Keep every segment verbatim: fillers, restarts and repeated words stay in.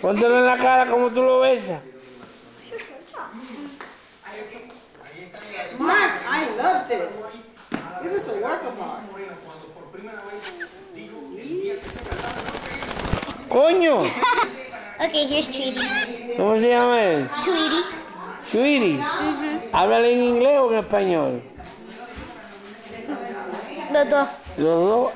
Póntelo en la cara como tú lo besas. Mark, I love this. This is a work of art. ¡Coño! Okay, here's Tweety. ¿Cómo se llama él? Tweety. Tweety. Mm-hmm. ¿Háblale en inglés o en español? Los dos. Los dos.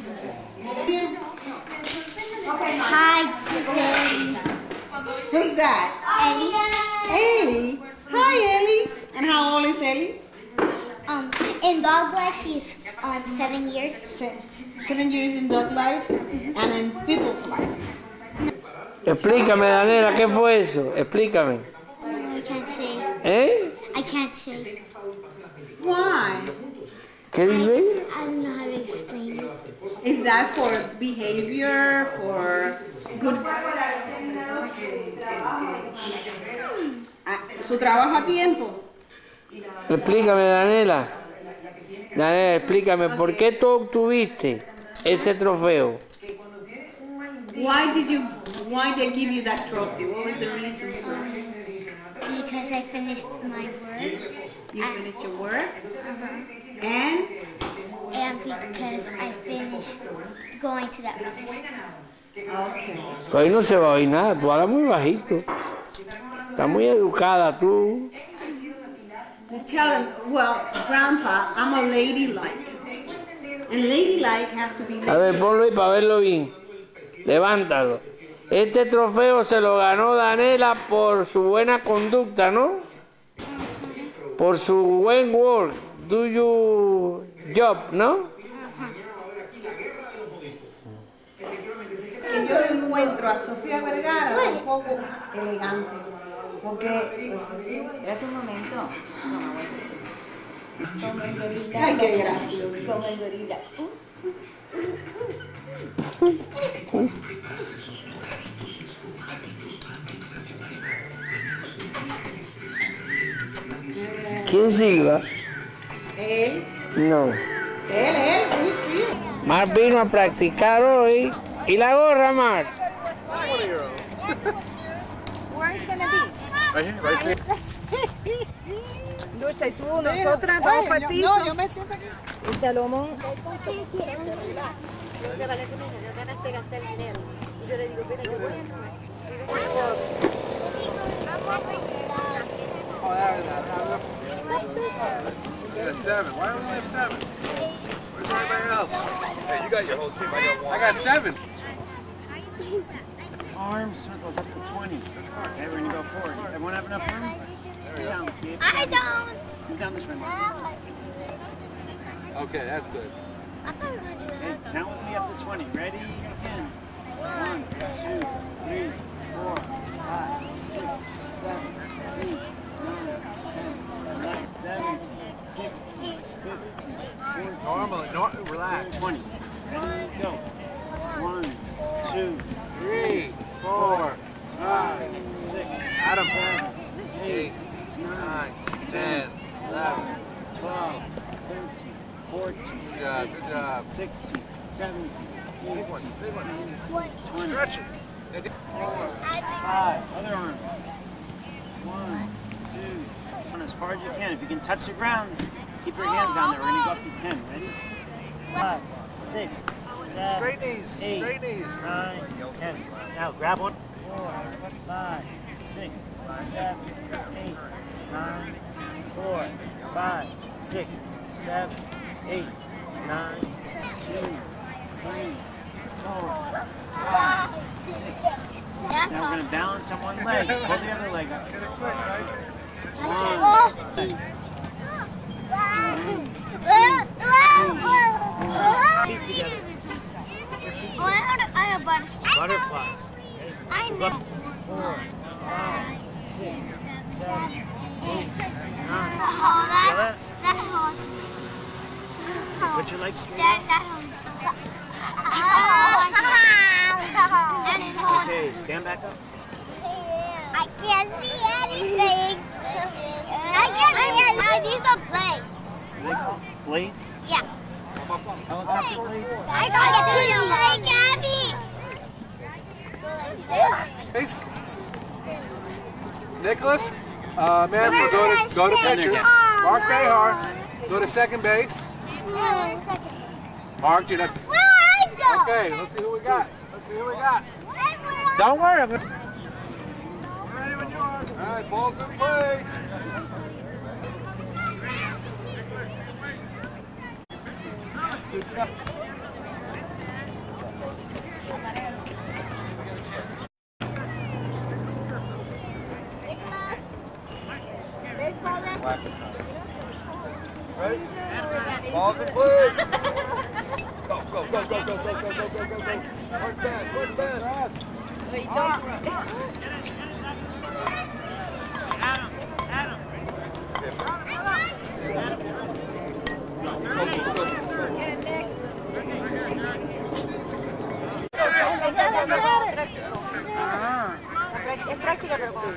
Hi, Ellie. Who's that? Ellie. Ellie. Hi, Ellie. And how old is Ellie? Um, in dog life, she's um seven years. Se seven years in dog life and in people's life. Explícame, Daniela, ¿qué fue eso? Explícame. I can't say. ¿Eh? I can't say. Why? ¿Qué dice? I don't know how to explain it. Is that for behavior, for good? Ah, su trabajo a tiempo. Explícame, Daniela. Daniela, explícame, ¿por qué tú obtuviste ese trofeo? Why did you? Why they give you that trophy? What was the reason for it? Because I finished my work. You finished your work, Uh-huh. and And because I finished going to that place. okay. Pues ahí no se va a oír nada, tú hablas muy bajito. Estás muy educada tú. Tell him, well, Grandpa, I'm a ladylike, and ladylike has to be. A ver, ponlo ahí para verlo bien. Levántalo. Este trofeo se lo ganó Daniela por su buena conducta, ¿no? Por su buen work, do your job, ¿no? Que yo le encuentro a Sofía Vergara un poco elegante, porque pues, Espérate un momento. Como el gorila. ay, qué gracioso. Como el gorila. ¿Quién silba? Él, No. él, él, muy frío. Mark vino a practicar hoy. ¿Y la gorra, Mark? Where is it gonna be? Right here, right here. Dulce, tú, nosotras vamos para el piso. No, yo me siento aquí. Y Salomón. Yeah, seven. Why do we only have seven? Where's everybody else? Hey, you got your whole team. I got one. I got seven. Arms, circles up to twenty. Okay, we're gonna go forward. Everyone have enough room? Get down. Get I down. don't. Move down this way. Okay, that's good. I thought we were going to do Okay, that. count with me up to twenty. Ready? Begin. One, two, three, four, five, six, seven, eight, nine, ten, eleven, seven, six, fifteen, fourteen, Normally, no, relax. twenty. Ready? Go. One, two, Three, four, five, six, Adam, seven, eight, nine, ten, eleven. twelve, thirteen, fourteen, Good job, good job. sixteen, seventeen, Big one, eighteen, big one. twenty, Stretch it. five, other arm. One, two, one as far as you can. If you can touch the ground, keep your hands down there. We're gonna go up to ten. Ready? Five, six, seven, Straight knees, eight, straight knees. nine, ten. Now grab one. Four, five, six, seven, eight, nine, four, five, six, seven, eight, nine, two, three, four, five, six. That's Now we're all. gonna balance on one leg. Pull the other leg up. Get it quick, right? One, two, butterflies. I know. Four, five, six, seven, eight, nine. Oh, Feel that's, that? that hurts. Put your legs straight That, out. that hurts. That hurts. Okay, stand back up. I can't see anything. I can't see anything. These are blades. Are they called blades? Yeah. Helicopter blades? I got two. Hey, Gabby. Base. Nicholas, uh, Manfred, go to, go to pitcher. Mark Behar, go to second base. Mark, you know. Okay, let's see who we got. Let's see who we got. Don't worry. I'm gonna... Ready when you are. All right, ball's in play. Ready? Ball's in play. Go, go, go, go, go, go, go, go, go, go, go. Work back, work back. Adam, Adam. Es práctica, pero como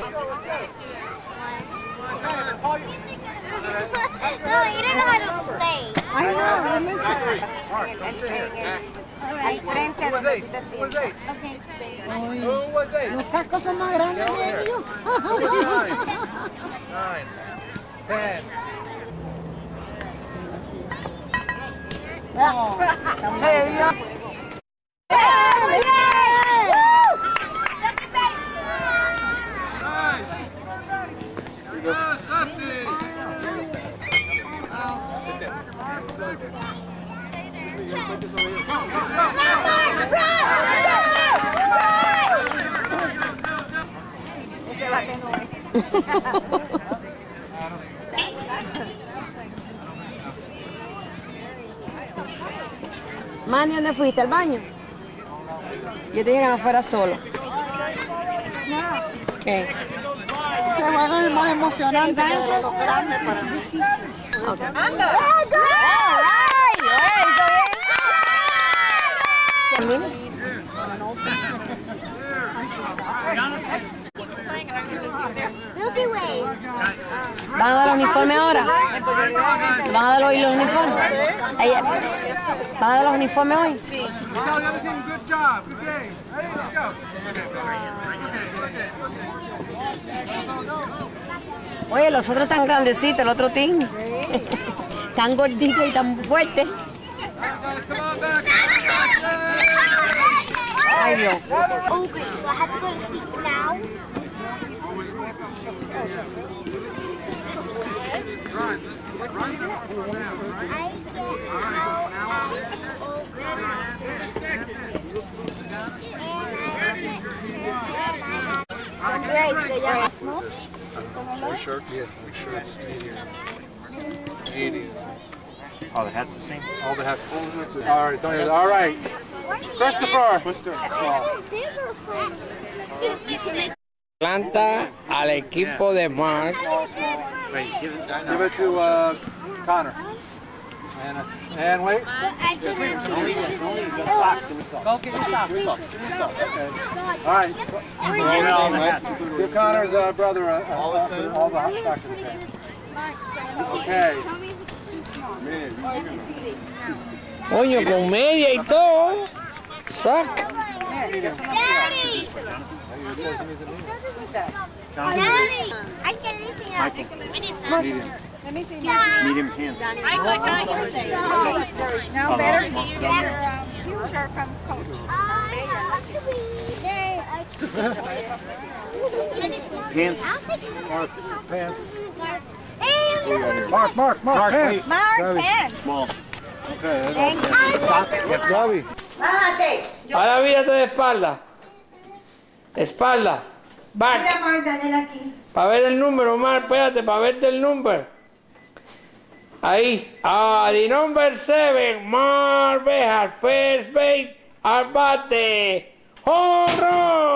No, you don't know how to play. I know, let me see. Mark, go sit here. Al frente Who de was donde eight? tú te Who was sientas. eight? Who was eight? Los cascos son más grandes Down que here. ellos. Who was nine? Nine. Ten. Nine. Good, lefty. Manny, ¿dónde fuiste? ¿Al baño? Yo te dije que no fuera solo. ¿Qué? Este juego es más emocionante que de los grandes para mí. Okay. Milky Way. ¿Van a dar los uniformes ahora? ¿Van a dar hoy los uniformes? Ahí- ¿Van a dar los uniformes hoy? Tell the other team, good job, good game. Ready? Let's go. Oye, los otros tan grandecitos, el otro team. Tan gorditos y tan fuertes. Guys, come on back. Ay, Dios. Oh, great. So I have to go to sleep now. Four shirts? Yeah, four shirts. eighty. Oh, the hat's the same? All the hats. All right, don't you? All right. Christopher. Atlanta al equipo de Mark. Wait, give it, Give it to uh, Connor. And, uh, and wait. only, only the socks. Go get your socks. All right. All the hats. Give Connor's uh, brother uh, all the same. All the hot socks in his hand. Okay. Coño, con media y todo. Sac. Daddy! Down Daddy! I get anything else. medium. Let me see. Medium pants. Now better your uh, shoes are from Coach. Pants. Mark, pants. And Mark, Mark, Mark, pants. Mark pants. Small. Okay. Thank you. Socks. Robbie. Bájate. Ahora mírate de espalda. Espalda. Back. Mira, Mark, Daniel aquí. Para ver el número, Mar, espérate, para verte el número. Ahí. Ah, the number seven, Mar Behar, first base, al bate. ¡Home run!